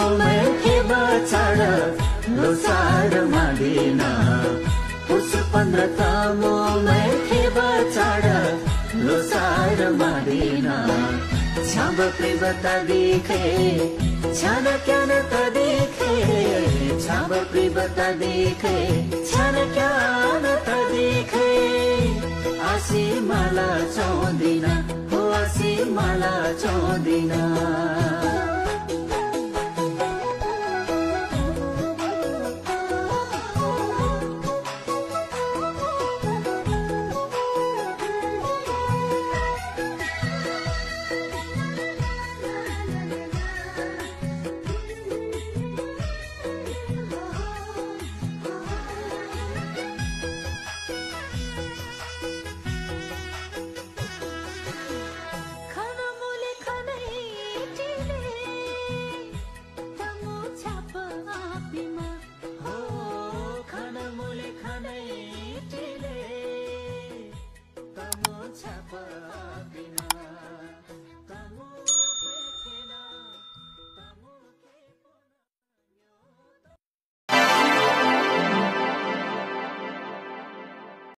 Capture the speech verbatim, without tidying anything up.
मैं बचाड लोसार मादिन पुस पन्ध्र तमो मैं बचाड लोसार मादिन छाब प्रिवता देखे छान क्यान त देखे छाब प्रिवता देखे छान क्यान त देखे आसी माला चौदिन हो आसी माला चौदिन Chapa